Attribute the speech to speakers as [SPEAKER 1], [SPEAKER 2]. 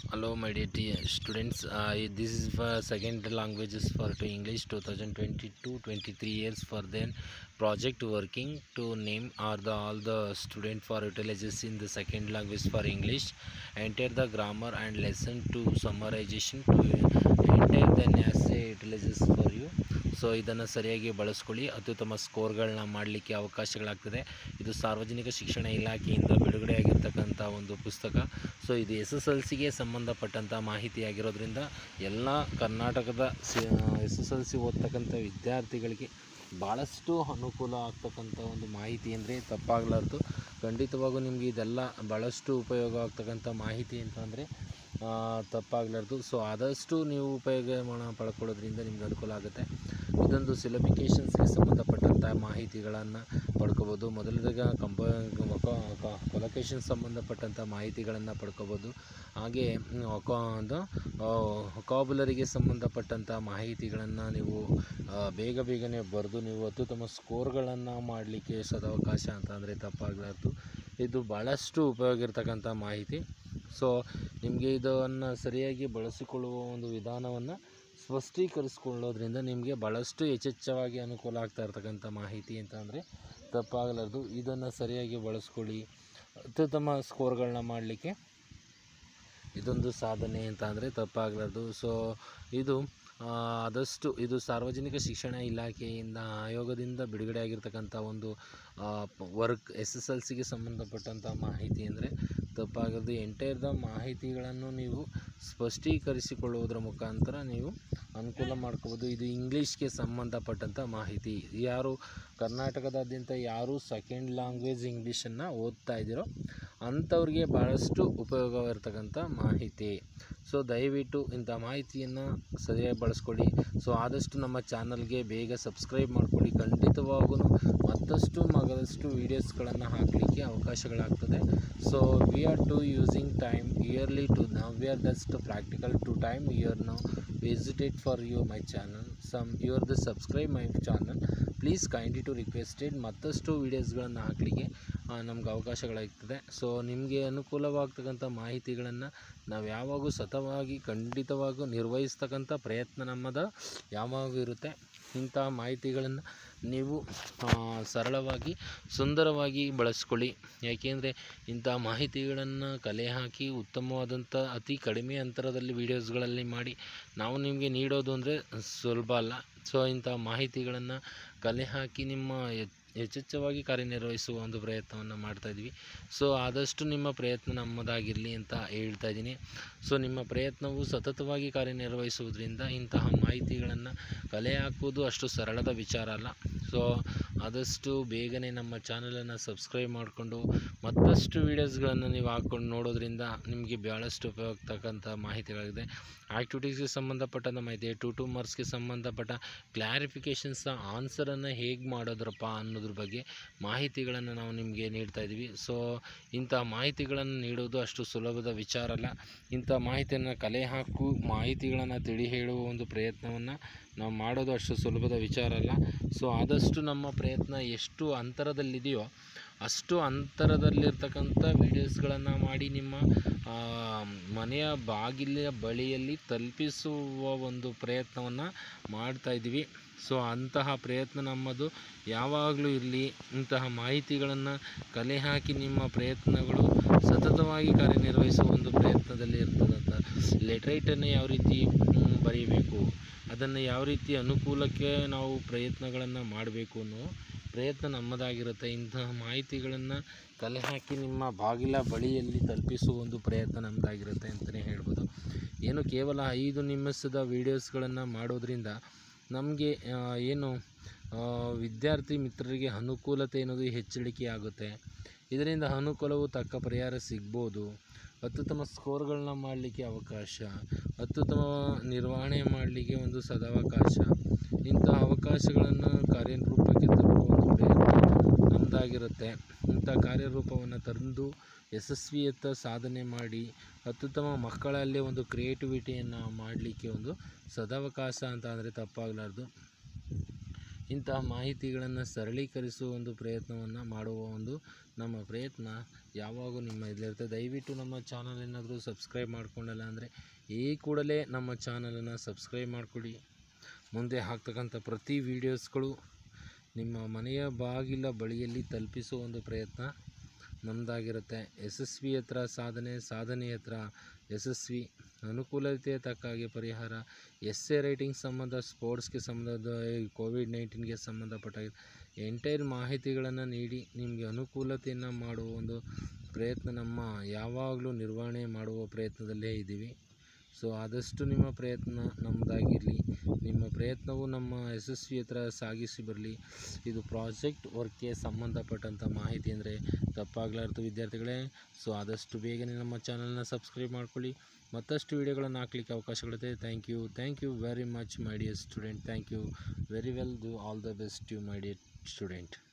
[SPEAKER 1] Hello, my dear students. This is for second languages for to English 2022-23 years for then project working to name are the all the student for utilizes in the second language for English. Enter the grammar and lesson to summarization to enter then as a utilizes for you. So ಇದನ್ನು ಸರಿಯಾಗಿ ಬಳಸ್ಕೊಳ್ಳಿ, ಅತ್ಯುತ್ತಮ ಸ್ಕೋರ್ಗಳನ್ನ ಮಾಡಲಿಕ್ಕೆ ಅವಕಾಶಗಳಾಗ್ತದೆ. ಇದು ಸಾರ್ವಜನಿಕ ಶಿಕ್ಷಣ ಇಲಾಖೆಯಿಂದ ಬಿಡುಗಡೆಯಾಗಿರ್ತಕ್ಕಂಥ ಒಂದು ಪುಸ್ತಕ. ಸೊ ಇದು SSLCಗೆ ಸಂಬಂಧಪಟ್ಟಂಥ ಮಾಹಿತಿ ಆಗಿರೋದ್ರಿಂದ ಎಲ್ಲ ಕರ್ನಾಟಕದ SSLC ಓದ್ತಕ್ಕಂಥ ವಿದ್ಯಾರ್ಥಿಗಳಿಗೆ ಭಾಳಷ್ಟು ಅನುಕೂಲ ಆಗ್ತಕ್ಕಂಥ ಒಂದು ಮಾಹಿತಿ ಅಂದರೆ ತಪ್ಪಾಗಲಾರ್ದು. ಖಂಡಿತವಾಗೂ ನಿಮಗೆ ಇದೆಲ್ಲ ಭಾಳಷ್ಟು ಉಪಯೋಗ ಆಗ್ತಕ್ಕಂಥ ಮಾಹಿತಿ ಅಂತಂದರೆ ತಪ್ಪಾಗಲಾರ್ದು. ಸೊ ಆದಷ್ಟು ನೀವು ಉಪಯೋಗ ಪಡ್ಕೊಳ್ಳೋದ್ರಿಂದ ನಿಮ್ಗೆ ಅನುಕೂಲ ಆಗುತ್ತೆ. ಇದೊಂದು ಸಿಲಬಿಕೇಷನ್ಸ್ಗೆ ಸಂಬಂಧಪಟ್ಟಂಥ ಮಾಹಿತಿಗಳನ್ನು ಪಡ್ಕೋಬೋದು. ಮೊದಲದಾಗ ಕೊಲೊಕೇಶನ್ ಸಂಬಂಧಪಟ್ಟಂಥ ಮಾಹಿತಿಗಳನ್ನು ಪಡ್ಕೋಬೋದು. ಹಾಗೆ ವೊಕಾಬುಲರಿಗೆ ಸಂಬಂಧಪಟ್ಟಂಥ ಮಾಹಿತಿಗಳನ್ನು ನೀವು ಬೇಗನೆ ಬರೆದು ನೀವು ಅತ್ಯುತ್ತಮ ಸ್ಕೋರ್ಗಳನ್ನು ಮಾಡಲಿಕ್ಕೆ ಸದಾವಕಾಶ ಅಂತಂದರೆ ತಪ್ಪಾಗಲಾರ್ದು. ಇದು ಭಾಳಷ್ಟು ಉಪಯೋಗ ಇರ್ತಕ್ಕಂಥ ಮಾಹಿತಿ. ಸೊ ನಿಮಗೆ ಇದನ್ನು ಸರಿಯಾಗಿ ಬಳಸಿಕೊಳ್ಳುವ ಒಂದು ವಿಧಾನವನ್ನು ಸ್ಪಷ್ಟೀಕರಿಸಿಕೊಳ್ಳೋದ್ರಿಂದ ನಿಮಗೆ ಭಾಳಷ್ಟು ಹೆಚ್ಚೆಚ್ಚವಾಗಿ ಅನುಕೂಲ ಆಗ್ತಾ ಇರ್ತಕ್ಕಂಥ ಮಾಹಿತಿ ಅಂತ ಅಂದರೆ ತಪ್ಪಾಗಲಾರ್ದು. ಇದನ್ನು ಸರಿಯಾಗಿ ಬಳಸ್ಕೊಳ್ಳಿ, ಅತ್ಯುತ್ತಮ ಸ್ಕೋರ್ಗಳನ್ನ ಮಾಡಲಿಕ್ಕೆ ಇದೊಂದು ಸಾಧನೆ ಅಂತ ಅಂದರೆ ತಪ್ಪಾಗಲಾರ್ದು. ಸೊ ಇದು ಆದಷ್ಟು ಇದು ಸಾರ್ವಜನಿಕ ಶಿಕ್ಷಣ ಇಲಾಖೆಯಿಂದ ಆಯೋಗದಿಂದ ಬಿಡುಗಡೆಯಾಗಿರ್ತಕ್ಕಂಥ ಒಂದು ವರ್ಕ್ SSLCಗೆ ಸಂಬಂಧಪಟ್ಟಂಥ ಮಾಹಿತಿ ಅಂದರೆ ತಪ್ಪಾಗದು. ಎಂಟೈರ್ದ ಮಾಹಿತಿಗಳನ್ನು ನೀವು ಸ್ಪಷ್ಟೀಕರಿಸಿಕೊಳ್ಳುವುದರ ಮುಖಾಂತರ ನೀವು ಅನುಕೂಲ ಮಾಡ್ಕೋಬೋದು. ಇದು ಇಂಗ್ಲೀಷ್ಗೆ ಸಂಬಂಧಪಟ್ಟಂಥ ಮಾಹಿತಿ. ಯಾರು ಕರ್ನಾಟಕದಾದ್ಯಂತ ಯಾರು ಸೆಕೆಂಡ್ ಲ್ಯಾಂಗ್ವೇಜ್ ಇಂಗ್ಲೀಷನ್ನು ಓದ್ತಾ ಇದ್ದೀರೋ ಅಂಥವ್ರಿಗೆ ಭಾಳಷ್ಟು ಉಪಯೋಗವಿರ್ತಕ್ಕಂಥ ಮಾಹಿತಿ. ಸೊ ದಯವಿಟ್ಟು ಇಂಥ ಮಾಹಿತಿಯನ್ನು ಸರಿಯಾಗಿ ಬಳಸ್ಕೊಳ್ಳಿ. ಸೊ ಆದಷ್ಟು ನಮ್ಮ ಚಾನಲ್ಗೆ ಬೇಗ ಸಬ್ಸ್ಕ್ರೈಬ್ ಮಾಡ್ಕೊಳ್ಳಿ. ಖಂಡಿತವಾಗೂ ಮತ್ತಷ್ಟು ವೀಡಿಯೋಸ್ಗಳನ್ನು ಹಾಕಲಿಕ್ಕೆ ಅವಕಾಶಗಳಾಗ್ತದೆ. So we are to using time early to now we are just practical to time year now visited for you my channel you are the subscribe my channel please kindly to requested ಮತ್ತಷ್ಟು ವೀಡಿಯೋಸ್ಗಳನ್ನು ಹಾಕಲಿಕ್ಕೆ ನಮ್ಗೆ ಅವಕಾಶಗಳಾಗ್ತದೆ. So ನಿಮಗೆ ಅನುಕೂಲವಾಗ್ತಕ್ಕಂಥ ಮಾಹಿತಿಗಳನ್ನು ನಾವು ಯಾವಾಗೂ ಸತತವಾಗಿ ಖಂಡಿತವಾಗೂ ನಿರ್ವಹಿಸ್ತಕ್ಕಂಥ ಪ್ರಯತ್ನ ನಮ್ಮದು ಯಾವಾಗೂ ಇರುತ್ತೆ. ಇಂಥ ಮಾಹಿತಿಗಳನ್ನು ನೀವು ಸರಳವಾಗಿ ಸುಂದರವಾಗಿ ಬಳಸ್ಕೊಳ್ಳಿ. ಯಾಕೆಂದರೆ ಇಂಥ ಮಾಹಿತಿಗಳನ್ನು ಕಲೆ ಹಾಕಿ ಉತ್ತಮವಾದಂಥ ಅತಿ ಕಡಿಮೆ ಅಂತರದಲ್ಲಿ ವೀಡಿಯೋಸ್ಗಳಲ್ಲಿ ಮಾಡಿ ನಾವು ನಿಮಗೆ ನೀಡೋದು ಅಂದರೆ ಸುಲಭ ಅಲ್ಲ. ಸೊ ಇಂಥ ಮಾಹಿತಿಗಳನ್ನು ಕಲೆ ಹಾಕಿ ನಿಮ್ಮ ಹೆಚ್ಚೆಚ್ಚವಾಗಿ ಕಾರ್ಯನಿರ್ವಹಿಸುವ ಒಂದು ಪ್ರಯತ್ನವನ್ನು ಮಾಡ್ತಾಯಿದ್ವಿ. ಸೊ ಆದಷ್ಟು ನಿಮ್ಮ ಪ್ರಯತ್ನ ನಮ್ಮದಾಗಿರಲಿ ಅಂತ ಹೇಳ್ತಾ ಇದ್ದೀನಿ. ಸೊ ನಿಮ್ಮ ಪ್ರಯತ್ನವು ಸತತವಾಗಿ ಕಾರ್ಯನಿರ್ವಹಿಸುವುದರಿಂದ ಇಂತಹ ಮಾಹಿತಿಗಳನ್ನು ಕಲೆ ಹಾಕುವುದು ಅಷ್ಟು ಸರಳದ ವಿಚಾರ ಅಲ್ಲ. ಸೊ ಆದಷ್ಟು ಬೇಗನೆ ನಮ್ಮ ಚಾನಲನ್ನು ಸಬ್ಸ್ಕ್ರೈಬ್ ಮಾಡಿಕೊಂಡು ಮತ್ತಷ್ಟು ವೀಡಿಯೋಸ್ಗಳನ್ನು ನೀವು ಹಾಕ್ಕೊಂಡು ನೋಡೋದ್ರಿಂದ ನಿಮಗೆ ಭಾಳಷ್ಟು ಉಪಯೋಗತಕ್ಕಂಥ ಮಾಹಿತಿಗಳಿದೆ. ಆ್ಯಕ್ಟಿವಿಟೀಸ್ಗೆ ಸಂಬಂಧಪಟ್ಟಂಥ ಮಾಹಿತಿ, 2 ಮಾರ್ಕ್ಸ್ಗೆ ಸಂಬಂಧಪಟ್ಟ ಕ್ಲಾರಿಫಿಕೇಷನ್ಸ್ ಆನ್ಸರನ್ನು ಹೇಗೆ ಮಾಡೋದ್ರಪ್ಪ ಅನ್ನೋದ್ರ ಬಗ್ಗೆ ಮಾಹಿತಿಗಳನ್ನು ನಾವು ನಿಮಗೆ ನೀಡ್ತಾಯಿದ್ವಿ. ಸೊ ಇಂಥ ಮಾಹಿತಿಗಳನ್ನು ನೀಡೋದು ಅಷ್ಟು ಸುಲಭದ ವಿಚಾರ ಅಲ್ಲ. ಇಂಥ ಮಾಹಿತಿಯನ್ನು ಕಲೆ ಹಾಕು ಮಾಹಿತಿಗಳನ್ನು ತಿಳಿ ಹೇಳುವ ಒಂದು ಪ್ರಯತ್ನವನ್ನು ನಾವು ಮಾಡೋದು ಅಷ್ಟು ಸುಲಭದ ವಿಚಾರ ಅಲ್ಲ. ಸೊ ಆದಷ್ಟು ನಮ್ಮ ಪ್ರಯತ್ನ ಎಷ್ಟು ಅಂತರದಲ್ಲಿದೆಯೋ ಅಷ್ಟು ಅಂತರದಲ್ಲಿರ್ತಕ್ಕಂಥ ವೀಡಿಯೋಸ್ಗಳನ್ನು ಮಾಡಿ ನಿಮ್ಮ ಮನೆಯ ಬಾಗಿಲಿನ ಬಳಿಯಲ್ಲಿ ತಲುಪಿಸುವ ಒಂದು ಪ್ರಯತ್ನವನ್ನು ಮಾಡ್ತಾಯಿದ್ವಿ. ಸೊ ಅಂತಹ ಪ್ರಯತ್ನ ನಮ್ಮದು ಯಾವಾಗಲೂ ಇರಲಿ. ಇಂತಹ ಮಾಹಿತಿಗಳನ್ನು ಕಲೆ ಹಾಕಿ ನಿಮ್ಮ ಪ್ರಯತ್ನಗಳು ಸತತವಾಗಿ ಕಾರ್ಯನಿರ್ವಹಿಸುವ ಒಂದು ಪ್ರಯತ್ನದಲ್ಲಿ ಇರ್ತದಂಥ ಲೆಟ್ರೈಟನ್ನು ಯಾವ ರೀತಿ ಬರೀಬೇಕು, ಅದನ್ನು ಯಾವ ರೀತಿ ಅನುಕೂಲಕ್ಕೆ ನಾವು ಪ್ರಯತ್ನಗಳನ್ನು ಮಾಡಬೇಕು ಅನ್ನೋ ಪ್ರಯತ್ನ ನಮ್ಮದಾಗಿರುತ್ತೆ. ಇಂತಹ ಮಾಹಿತಿಗಳನ್ನು ಕಲೆ ಹಾಕಿ ನಿಮ್ಮ ಬಾಗಿಲ ಬಳಿಯಲ್ಲಿ ತಲುಪಿಸುವ ಒಂದು ಪ್ರಯತ್ನ ನಮ್ಮದಾಗಿರುತ್ತೆ ಅಂತಲೇ ಹೇಳ್ಬೋದು. ಏನು ಕೇವಲ 5 ನಿಮಿಷದ ವೀಡಿಯೋಸ್ಗಳನ್ನು ಮಾಡೋದ್ರಿಂದ ನಮಗೆ ಏನು ವಿದ್ಯಾರ್ಥಿ ಮಿತ್ರರಿಗೆ ಅನುಕೂಲತೆ ಅನ್ನೋದು ಹೆಚ್ಚಳಿಕೆ ಆಗುತ್ತೆ. ಇದರಿಂದ ಅನುಕೂಲವು ತಕ್ಕ ಪರಿಹಾರ ಸಿಗ್ಬೋದು. ಅತ್ಯುತ್ತಮ ಸ್ಕೋರ್ಗಳನ್ನ ಮಾಡಲಿಕ್ಕೆ ಅವಕಾಶ, ಅತ್ಯುತ್ತಮ ನಿರ್ವಹಣೆ ಮಾಡಲಿಕ್ಕೆ ಒಂದು ಸದಾವಕಾಶ. ಇಂಥ ಅವಕಾಶಗಳನ್ನು ಕಾರ್ಯರೂಪಕ್ಕೆ ತರುವ ಒಂದು ಪ್ರಯತ್ನ ನಮ್ಮದಾಗಿರುತ್ತೆ. ಇಂಥ ಕಾರ್ಯರೂಪವನ್ನು ತಂದು ಯಶಸ್ವಿಯತ್ತ ಸಾಧನೆ ಮಾಡಿ ಅತ್ಯುತ್ತಮ ಮಕ್ಕಳಲ್ಲೇ ಒಂದು ಕ್ರಿಯೇಟಿವಿಟಿಯನ್ನು ಮಾಡಲಿಕ್ಕೆ ಒಂದು ಸದಾವಕಾಶ ಅಂತ ಅಂದರೆ ತಪ್ಪಾಗಲಾರ್ದು. ಇಂತಹ ಮಾಹಿತಿಗಳನ್ನು ಸರಳೀಕರಿಸುವ ಒಂದು ಪ್ರಯತ್ನವನ್ನು ಮಾಡುವ ಒಂದು ನಮ್ಮ ಪ್ರಯತ್ನ ಯಾವಾಗೂ ನಿಮ್ಮ ಇದಿರುತ್ತೆ. ದಯವಿಟ್ಟು ನಮ್ಮ ಚಾನಲ್ ಏನಾದರೂ ಸಬ್ಸ್ಕ್ರೈಬ್ ಮಾಡ್ಕೊಂಡಲ್ಲ ಅಂದರೆ ಈ ಕೂಡಲೇ ನಮ್ಮ ಚಾನಲನ್ನು ಸಬ್ಸ್ಕ್ರೈಬ್ ಮಾಡಿಕೊಡಿ. ಮುಂದೆ ಹಾಕ್ತಕ್ಕಂಥ ಪ್ರತಿ ವೀಡಿಯೋಸ್ಗಳು ನಿಮ್ಮ ಮನೆಯ ಬಾಗಿಲ ಬಳಿಯಲ್ಲಿ ತಲುಪಿಸುವ ಒಂದು ಪ್ರಯತ್ನ ನಮ್ಮದಾಗಿರುತ್ತೆ. ಯಶಸ್ವಿ ಹತ್ರ ಸಾಧನೆ ಹತ್ರ ಯಶಸ್ವಿ, ಅನುಕೂಲತೆಯ ತಕ್ಕಾಗಿ ಪರಿಹಾರ, ಎಸ್ಸೆ ರೈಟಿಂಗ್ ಸಂಬಂಧ, ಸ್ಪೋರ್ಟ್ಸ್ಗೆ ಸಂಬಂಧ, ಕೋವಿಡ್-19ಗೆ ಸಂಬಂಧಪಟ್ಟ ಎಂಟೈರ್ ಮಾಹಿತಿಗಳನ್ನು ನೀಡಿ ನಿಮಗೆ ಅನುಕೂಲತೆಯನ್ನು ಮಾಡುವ ಒಂದು ಪ್ರಯತ್ನ ನಮ್ಮ ಯಾವಾಗಲೂ ನಿರ್ವಹಣೆ ಮಾಡುವ ಪ್ರಯತ್ನದಲ್ಲೇ ಇದ್ದೀವಿ. ಸೊ ಆದಷ್ಟು ನಿಮ್ಮ ಪ್ರಯತ್ನ ನಮ್ಮದಾಗಿರಲಿ, ನಿಮ್ಮ ಪ್ರಯತ್ನವು ನಮ್ಮ ಯಶಸ್ವಿ ಹತ್ರ ಸಾಗಿಸಿ ಬರಲಿ. ಇದು ಪ್ರಾಜೆಕ್ಟ್ ವರ್ಕ್ಗೆ ಸಂಬಂಧಪಟ್ಟಂಥ ಮಾಹಿತಿ ಅಂದರೆ ತಪ್ಪಾಗಲಾರ್ದು ವಿದ್ಯಾರ್ಥಿಗಳೇ. ಸೊ ಆದಷ್ಟು ಬೇಗನೆ ನಮ್ಮ ಚಾನಲ್ನ ಸಬ್ಸ್ಕ್ರೈಬ್ ಮಾಡ್ಕೊಳ್ಳಿ. ಮತ್ತಷ್ಟು ವೀಡಿಯೋಗಳನ್ನು ಹಾಕಲಿಕ್ಕೆ ಅವಕಾಶಗಳಿದೆ. Thank you very much my dear student. Thank you very well. Do all the best you my dear student.